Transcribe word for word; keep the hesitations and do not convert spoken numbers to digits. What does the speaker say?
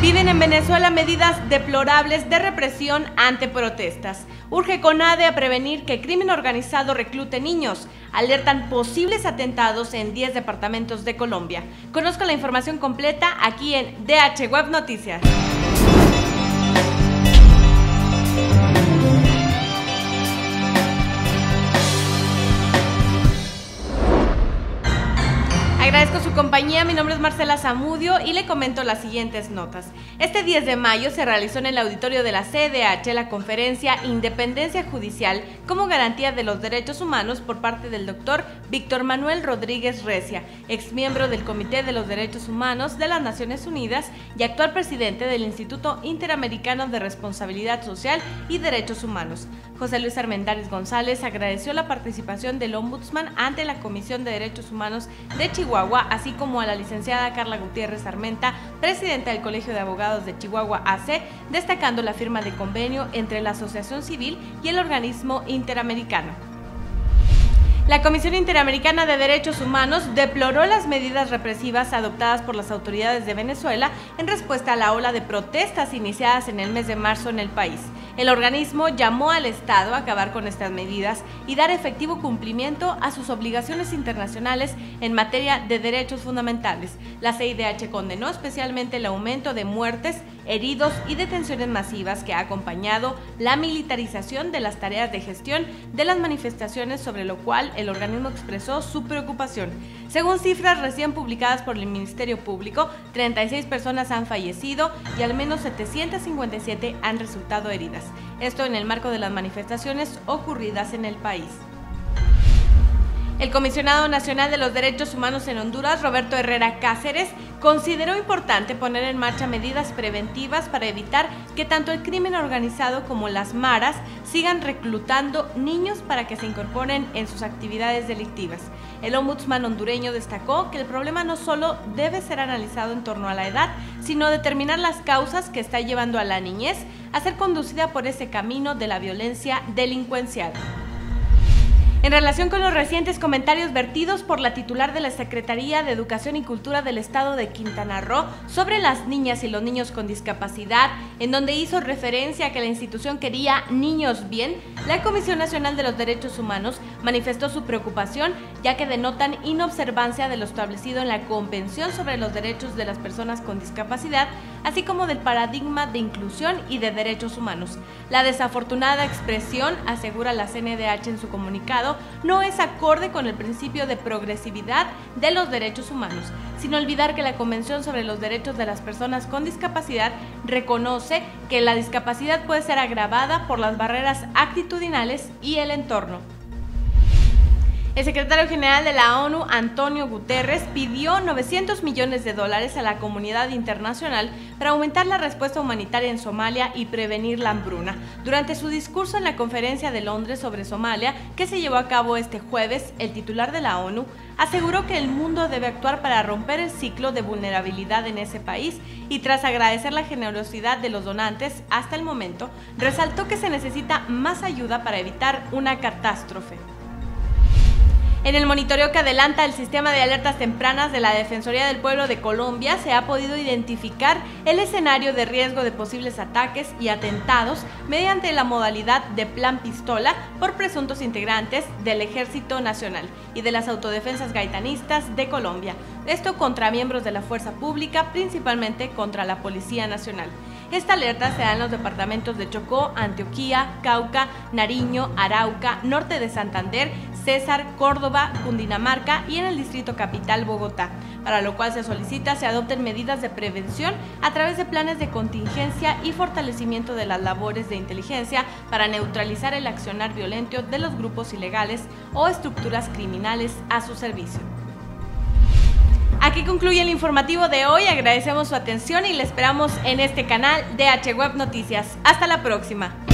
Piden en Venezuela medidas deplorables de represión ante protestas. Urge CONADE a prevenir que crimen organizado reclute niños. Alertan posibles atentados en diez departamentos de Colombia. Conozca la información completa aquí en D H Web Noticias. Agradezco su compañía, mi nombre es Marcela Zamudio y le comento las siguientes notas. Este diez de mayo se realizó en el auditorio de la C D H la conferencia Independencia Judicial como garantía de los derechos humanos por parte del doctor Víctor Manuel Rodríguez Recia, exmiembro del Comité de los Derechos Humanos de las Naciones Unidas y actual presidente del Instituto Interamericano de Responsabilidad Social y Derechos Humanos. José Luis Armendáriz González agradeció la participación del Ombudsman ante la Comisión de Derechos Humanos de Chihuahua, así como a la licenciada Carla Gutiérrez Armenta, presidenta del Colegio de Abogados de Chihuahua A C, destacando la firma de convenio entre la Asociación Civil y el organismo interamericano. La Comisión Interamericana de Derechos Humanos deploró las medidas represivas adoptadas por las autoridades de Venezuela en respuesta a la ola de protestas iniciadas en el mes de marzo en el país. El organismo llamó al Estado a acabar con estas medidas y dar efectivo cumplimiento a sus obligaciones internacionales en materia de derechos fundamentales. La C I D H condenó especialmente el aumento de muertes, heridos y detenciones masivas que ha acompañado la militarización de las tareas de gestión de las manifestaciones, sobre lo cual el organismo expresó su preocupación. Según cifras recién publicadas por el Ministerio Público, treinta y seis personas han fallecido y al menos setecientas cincuenta y siete han resultado heridas. Esto en el marco de las manifestaciones ocurridas en el país. El Comisionado Nacional de los Derechos Humanos en Honduras, Roberto Herrera Cáceres, consideró importante poner en marcha medidas preventivas para evitar que tanto el crimen organizado como las maras sigan reclutando niños para que se incorporen en sus actividades delictivas. El ombudsman hondureño destacó que el problema no solo debe ser analizado en torno a la edad, sino determinar las causas que está llevando a la niñez a ser conducida por ese camino de la violencia delincuencial. En relación con los recientes comentarios vertidos por la titular de la Secretaría de Educación y Cultura del Estado de Quintana Roo sobre las niñas y los niños con discapacidad, en donde hizo referencia a que la institución quería niños bien, la Comisión Nacional de los Derechos Humanos manifestó su preocupación, ya que denotan inobservancia de lo establecido en la Convención sobre los Derechos de las Personas con Discapacidad, así como del paradigma de inclusión y de derechos humanos. La desafortunada expresión, asegura la C N D H en su comunicado, no es acorde con el principio de progresividad de los derechos humanos, sin olvidar que la Convención sobre los Derechos de las Personas con Discapacidad reconoce que la discapacidad puede ser agravada por las barreras actitudinales y el entorno. El secretario general de la ONU, Antonio Guterres, pidió novecientos millones de dólares a la comunidad internacional para aumentar la respuesta humanitaria en Somalia y prevenir la hambruna. Durante su discurso en la conferencia de Londres sobre Somalia, que se llevó a cabo este jueves, el titular de la ONU aseguró que el mundo debe actuar para romper el ciclo de vulnerabilidad en ese país y, tras agradecer la generosidad de los donantes hasta el momento, resaltó que se necesita más ayuda para evitar una catástrofe. En el monitoreo que adelanta el sistema de alertas tempranas de la Defensoría del Pueblo de Colombia, se ha podido identificar el escenario de riesgo de posibles ataques y atentados mediante la modalidad de plan pistola por presuntos integrantes del Ejército Nacional y de las autodefensas gaitanistas de Colombia. Esto contra miembros de la fuerza pública, principalmente contra la Policía Nacional. Esta alerta se da en los departamentos de Chocó, Antioquia, Cauca, Nariño, Arauca, Norte de Santander, César, Córdoba, Cundinamarca y en el Distrito Capital, Bogotá, para lo cual se solicita se adopten medidas de prevención a través de planes de contingencia y fortalecimiento de las labores de inteligencia para neutralizar el accionar violento de los grupos ilegales o estructuras criminales a su servicio. Aquí concluye el informativo de hoy, agradecemos su atención y le esperamos en este canal D H Web Noticias. Hasta la próxima.